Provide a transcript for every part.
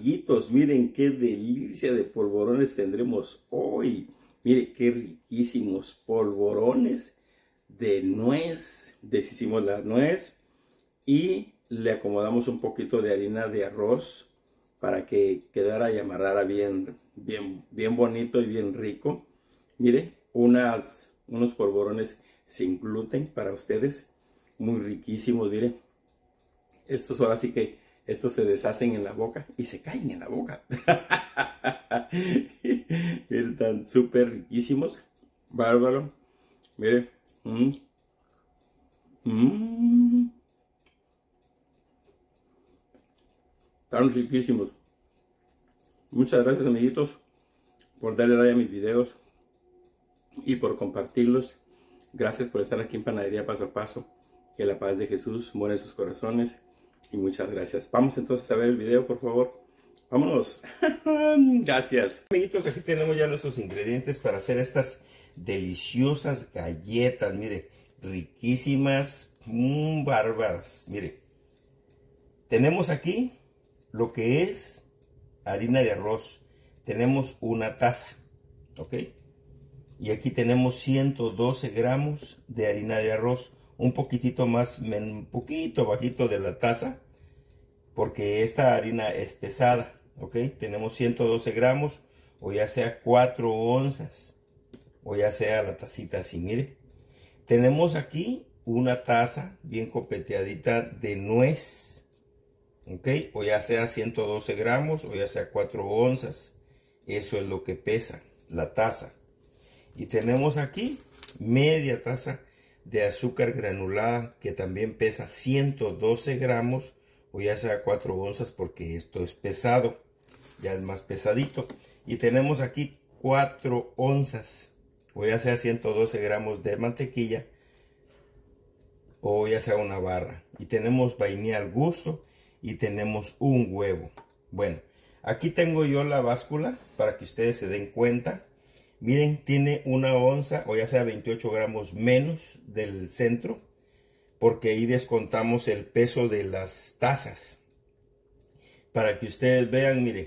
amiguitos, miren qué delicia de polvorones tendremos hoy. Mire qué riquísimos polvorones de nuez. Deshicimos la nuez y le acomodamos un poquito de harina de arroz para que quedara y amarrara bien bonito y bien rico. Mire, unos polvorones sin gluten para ustedes, muy riquísimos. Mire, estos ahora sí que estos se deshacen en la boca y se caen en la boca. Miren, están súper riquísimos. Bárbaro. Mire. Están riquísimos. Muchas gracias, amiguitos, por darle like a mis videos y por compartirlos. Gracias por estar aquí en Panadería Paso a Paso. Que la paz de Jesús mora en sus corazones. Y muchas gracias. Vamos entonces a ver el video, por favor. Vámonos. Gracias. Amiguitos, aquí tenemos ya nuestros ingredientes para hacer estas deliciosas galletas. Mire, riquísimas, bárbaras. Mire, tenemos aquí lo que es harina de arroz. Tenemos una taza, ¿ok? Y aquí tenemos 112 gramos de harina de arroz. Un poquitito más, un poquito bajito de la taza, porque esta harina es pesada, ¿ok? Tenemos 112 gramos, o ya sea 4 onzas, o ya sea la tacita así, mire. Tenemos aquí una taza bien copeteadita de nuez, ¿ok? O ya sea 112 gramos, o ya sea 4 onzas. Eso es lo que pesa la taza. Y tenemos aquí media taza de azúcar granulada, que también pesa 112 gramos, o ya sea 4 onzas, porque esto es pesado, ya es más pesadito. Y tenemos aquí 4 onzas, o ya sea 112 gramos de mantequilla, o ya sea una barra. Y tenemos vainilla al gusto, y tenemos un huevo. Bueno, aquí tengo yo la báscula para que ustedes se den cuenta. Miren, tiene 1 onza, o ya sea 28 gramos menos del centro, porque ahí descontamos el peso de las tazas. Para que ustedes vean, mire,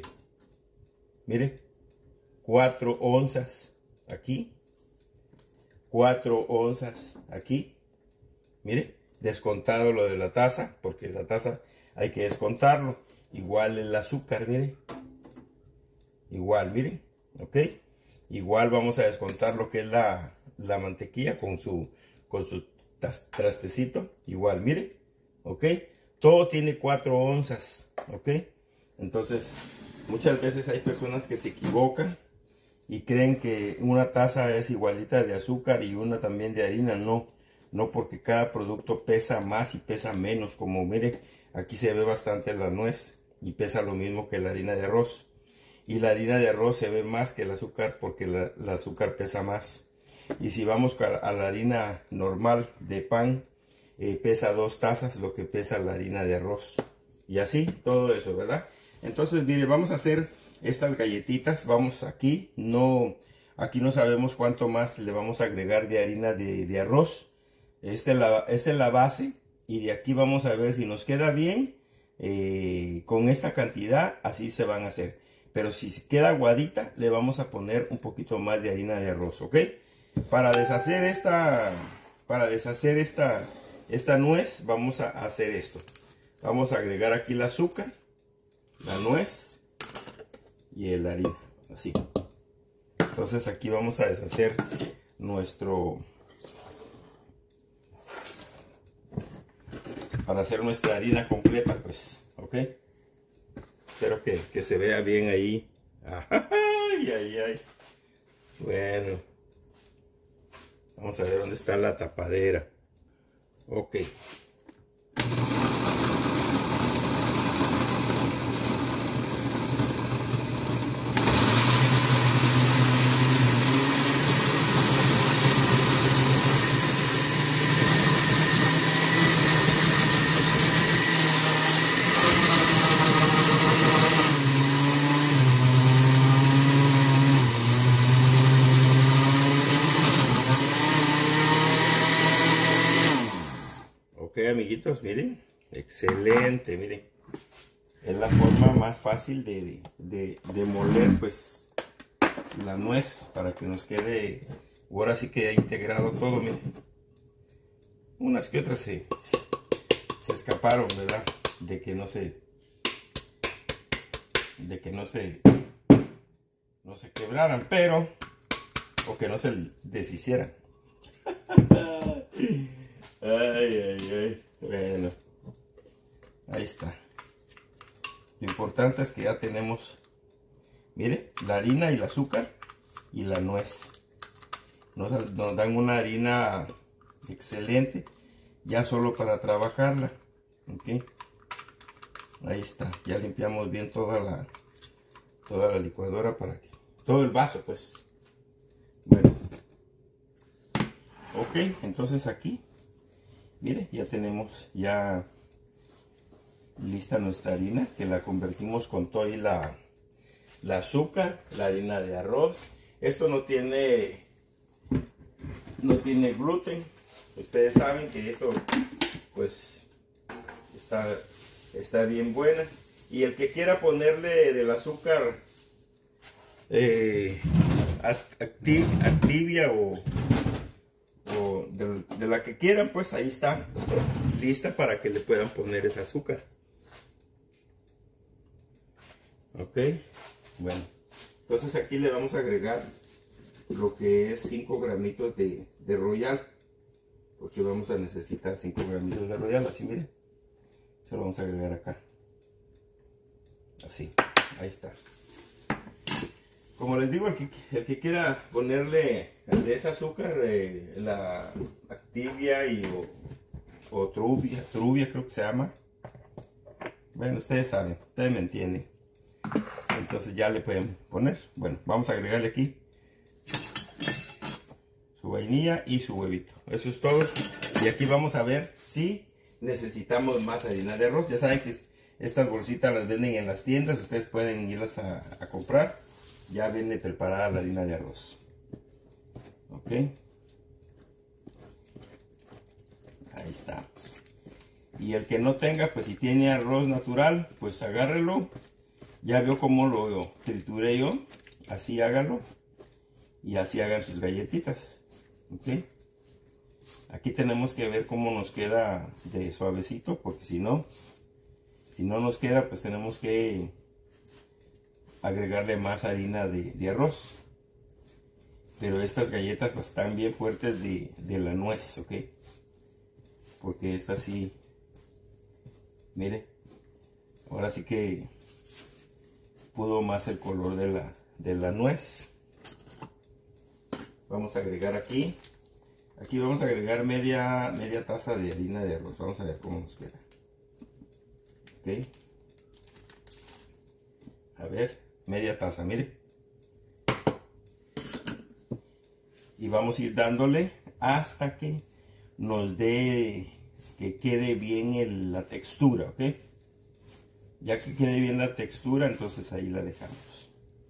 4 onzas aquí, 4 onzas aquí, mire, descontado lo de la taza, porque la taza hay que descontarlo. Igual el azúcar, mire, igual, miren, ok. Igual vamos a descontar lo que es la mantequilla con su trastecito. Igual, mire. Ok. Todo tiene 4 onzas. Ok. Entonces, muchas veces hay personas que se equivocan y creen que una taza es igualita de azúcar y una también de harina. No. No, porque cada producto pesa más y pesa menos. Como mire, aquí se ve bastante la nuez y pesa lo mismo que la harina de arroz. Y la harina de arroz se ve más que el azúcar, porque el azúcar pesa más. Y si vamos a la harina normal de pan, pesa 2 tazas lo que pesa la harina de arroz. Y así, todo eso, ¿verdad? Entonces, mire, vamos a hacer estas galletitas. Vamos aquí no sabemos cuánto más le vamos a agregar de harina de arroz. Esta es la base. Y de aquí vamos a ver si nos queda bien. Con esta cantidad, así se van a hacer. Pero si queda aguadita, le vamos a poner un poquito más de harina de arroz, ¿ok? Para deshacer esta nuez, vamos a hacer esto. Vamos a agregar aquí el azúcar, la nuez y la harina, así. Entonces aquí vamos a deshacer para hacer nuestra harina completa, pues, ¿ok? Espero que se vea bien ahí. Ay, ay, ay. Bueno. Vamos a ver dónde está la tapadera. Ok. Ok, amiguitos, miren, excelente, miren. es la forma más fácil de moler pues la nuez para que nos quede, ahora sí que integrado todo. Miren, unas que otras se escaparon, ¿verdad? De que no se quebraran, pero o que no se deshicieran. Ay. Bueno, ahí está. Lo importante es que ya tenemos, mire, la harina y el azúcar y la nuez. Nos dan una harina excelente ya solo para trabajarla. ¿Ok? Ahí está. Ya limpiamos bien toda la licuadora para que todo el vaso, pues. Bueno. Ok, entonces aquí, mire, ya tenemos ya lista nuestra harina, que la convertimos con todo y la azúcar, la harina de arroz. Esto no tiene gluten. Ustedes saben que esto pues está bien buena. Y el que quiera ponerle del azúcar Activia o de la que quieran, pues ahí está lista para que le puedan poner ese azúcar. Ok, bueno, entonces aquí le vamos a agregar lo que es 5 gramitos de Royal, porque vamos a necesitar 5 gramitos de Royal. Así, miren, se lo vamos a agregar acá, así, ahí está. Como les digo, el que quiera ponerle de ese azúcar, la Activia o Truvia creo que se llama. Bueno, ustedes saben, ustedes me entienden. Entonces ya le pueden poner. Bueno, vamos a agregarle aquí su vainilla y su huevito. Eso es todo. Y aquí vamos a ver si necesitamos más harina de arroz. Ya saben que estas bolsitas las venden en las tiendas. Ustedes pueden irlas a comprar. Ya viene preparada la harina de arroz. Ok. Ahí estamos. Y el que no tenga, pues si tiene arroz natural, pues agárrelo. Ya veo cómo lo trituré yo. Así háganlo. Y así hagan sus galletitas. Ok. Aquí tenemos que ver cómo nos queda de suavecito, porque si no nos queda, pues tenemos que agregarle más harina de arroz. Pero estas galletas pues, están bien fuertes de la nuez, ok, porque esta sí, mire, ahora sí que pudo más el color de la nuez. Vamos a agregar aquí vamos a agregar media taza de harina de arroz. Vamos a ver cómo nos queda. Ok, a ver, media taza, mire. Y vamos a ir dándole hasta que nos dé, que quede bien la textura, ok. Ya que quede bien la textura, entonces ahí la dejamos.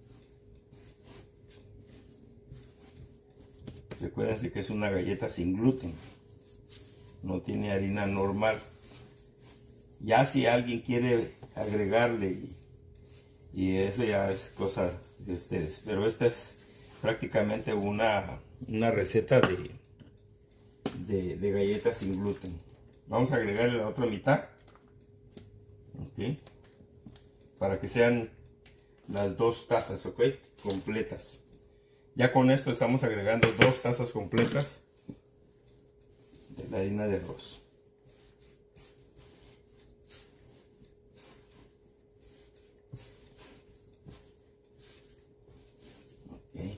Recuerden que es una galleta sin gluten, no tiene harina normal. Ya si alguien quiere agregarle y eso ya es cosa de ustedes, pero esta es prácticamente una receta de galletas sin gluten. Vamos a agregarle la otra mitad, ok, para que sean las 2 tazas, ok, completas. Ya con esto estamos agregando 2 tazas completas de la harina de arroz. Okay.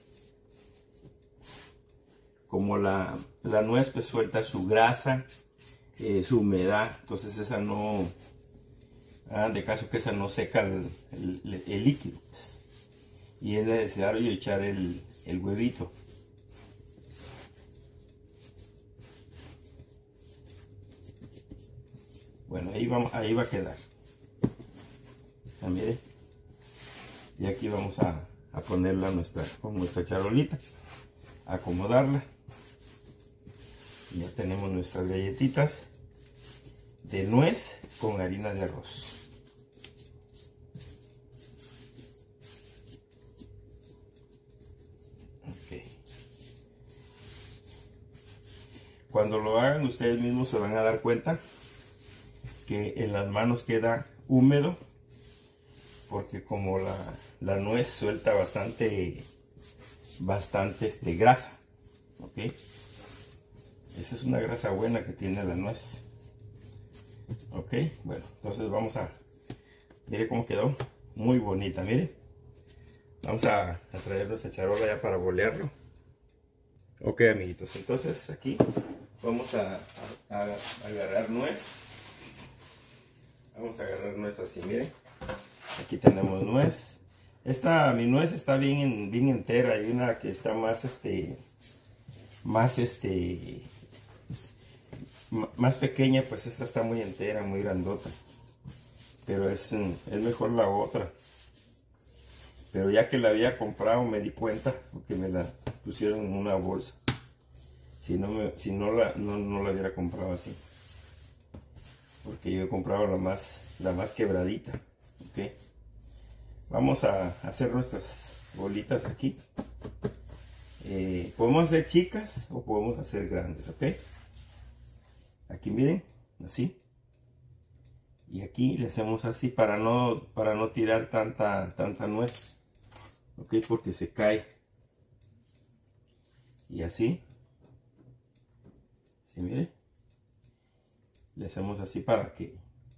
Como la nuez pues suelta su grasa, su humedad, entonces esa no, de caso que esa no seca el líquido, pues. Y es necesario echar el huevito. Bueno, ahí va a quedar. Ya, mire. Y aquí vamos a ponerla con nuestra charolita, acomodarla. Y ya tenemos nuestras galletitas de nuez con harina de arroz. Cuando lo hagan ustedes mismos se van a dar cuenta que en las manos queda húmedo, porque como la nuez suelta bastante grasa, ¿ok? Esa es una grasa buena que tiene la nuez. Ok, bueno, entonces vamos a... Mire cómo quedó, muy bonita, mire. Vamos a traer nuestra charola ya para bolearlo. Ok, amiguitos, entonces aquí vamos a agarrar nuez. Vamos a agarrar nuez así, miren. Aquí tenemos nuez. Mi nuez está bien entera. Hay una que está más pequeña, pues esta está muy entera, muy grandota. Pero es mejor la otra. Pero ya que la había comprado me di cuenta porque me la pusieron en una bolsa. Si no la hubiera comprado así. Porque yo he comprado la más quebradita. ¿Okay? Vamos a hacer nuestras bolitas aquí. Podemos hacer chicas o podemos hacer grandes, ¿ok? Aquí miren, así. Y aquí le hacemos así para no tirar tanta nuez, ¿ok? Porque se cae. Y así. ¿Sí, miren? Le hacemos así para que...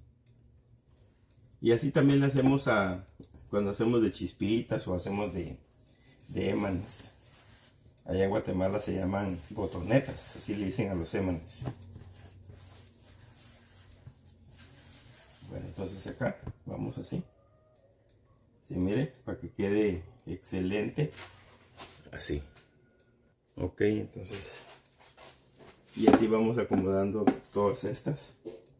Y así también le hacemos cuando hacemos de chispitas o hacemos de émanes. Allá en Guatemala se llaman botonetas, así le dicen a los émanes. Bueno, entonces acá vamos así. Sí, mire, para que quede excelente. Así. Ok, entonces. Y así vamos acomodando todas estas.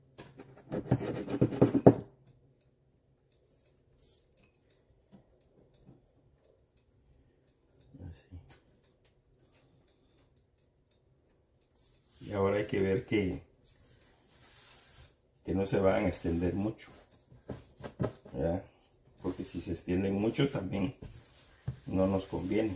Así. Y ahora hay que ver que no se van a extender mucho, ¿verdad? Porque si se extienden mucho también no nos conviene.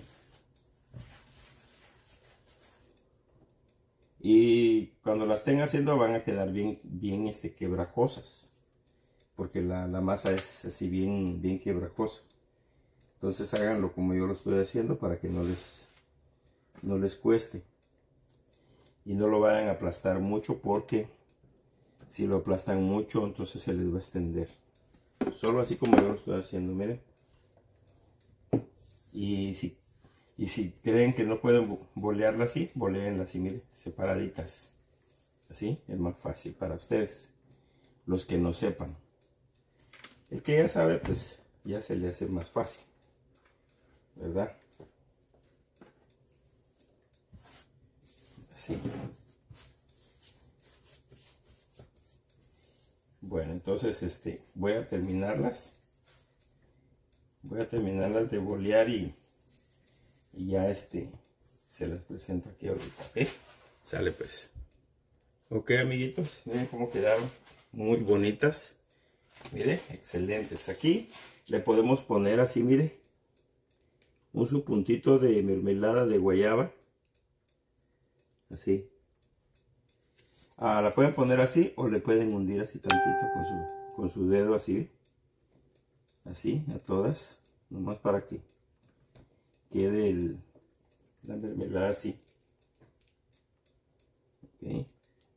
Y cuando las estén haciendo van a quedar bien quebrajosas, porque la masa es así bien quebrajosa. Entonces háganlo como yo lo estoy haciendo para que no les cueste. Y no lo vayan a aplastar mucho, porque si lo aplastan mucho entonces se les va a extender. Solo así como yo lo estoy haciendo, miren. Y si creen que no pueden bolearla así, boleenla así, miren, separaditas. Así es más fácil para ustedes, los que no sepan. El que ya sabe, pues ya se le hace más fácil, ¿verdad? Así. Bueno, entonces voy a terminarlas. Voy a terminarlas de bolear y ya se las presento aquí ahorita, ¿ok? Sale pues. Ok, amiguitos, miren cómo quedaron. Muy bonitas. Mire, excelentes. Aquí le podemos poner así, mire, un su puntito de mermelada de guayaba. Así. La pueden poner así o le pueden hundir así tantito con su dedo así. Así, a todas. Nomás para que quede la mermelada así. Ok.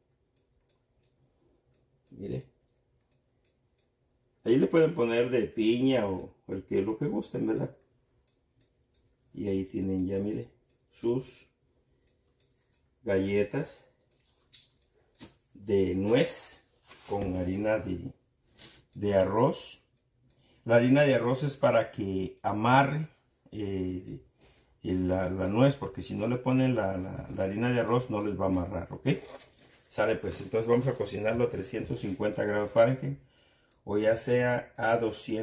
Mire. Ahí le pueden poner de piña o lo que gusten, ¿verdad? Y ahí tienen ya, mire, sus galletas de nuez con harina de arroz. La harina de arroz es para que amarre la nuez, porque si no le ponen la harina de arroz no les va a amarrar, ¿ok? Sale pues, entonces vamos a cocinarlo a 350 grados Fahrenheit o ya sea a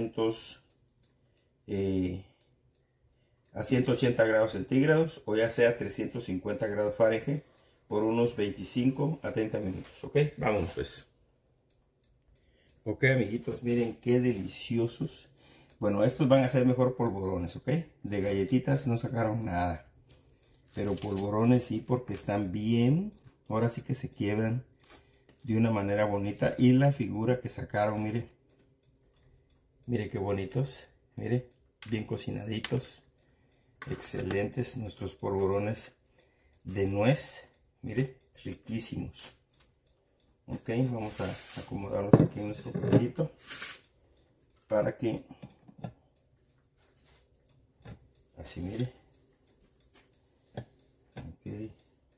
180 grados centígrados o ya sea 350 grados Fahrenheit por unos 25 a 30 minutos, ¿ok? Vamos pues. Ok, amiguitos, miren qué deliciosos. Bueno, estos van a ser mejor polvorones, ¿ok? De galletitas no sacaron nada, pero polvorones sí, porque están bien ahora sí que se quiebran de una manera bonita. Y la figura que sacaron, mire, mire qué bonitos, mire, bien cocinaditos, excelentes nuestros polvorones de nuez, mire, riquísimos. Ok, vamos a acomodarlos aquí en nuestro platito para que así, mire. Ok.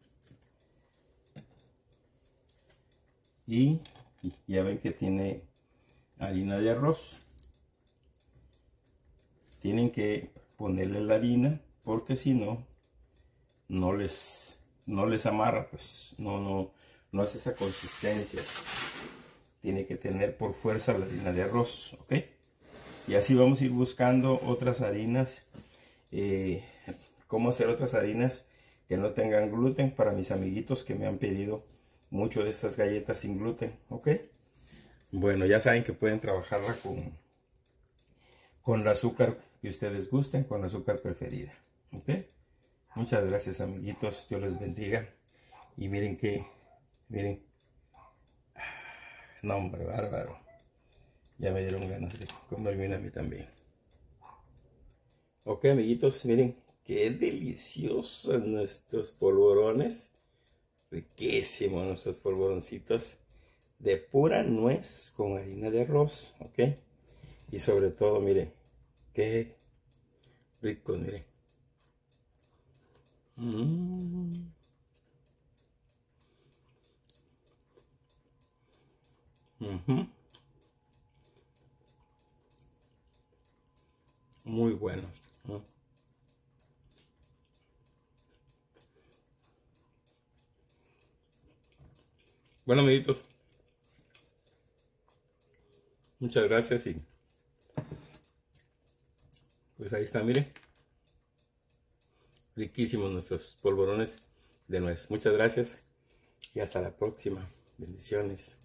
Y ya ven que tiene harina de arroz. Tienen que ponerle la harina porque si no, no les amarra, pues no hace esa consistencia. Tiene que tener por fuerza la harina de arroz, ok. Y así vamos a ir buscando otras harinas, cómo hacer otras harinas que no tengan gluten para mis amiguitos que me han pedido mucho de estas galletas sin gluten, ok. Bueno, ya saben que pueden trabajarla con el azúcar que ustedes gusten, con el azúcar preferida, ok. Muchas gracias, amiguitos, Dios les bendiga. Y miren que, miren, no hombre, bárbaro, ya me dieron ganas de comerme una a mí también. Ok, amiguitos, miren qué deliciosos nuestros polvorones, riquísimos nuestros polvoroncitos de pura nuez con harina de arroz, ok. Y sobre todo, miren, qué ricos, miren. Muy buenos. Bueno, amiguitos, muchas gracias y pues ahí está, miren, riquísimos nuestros polvorones de nuez. Muchas gracias y hasta la próxima. Bendiciones.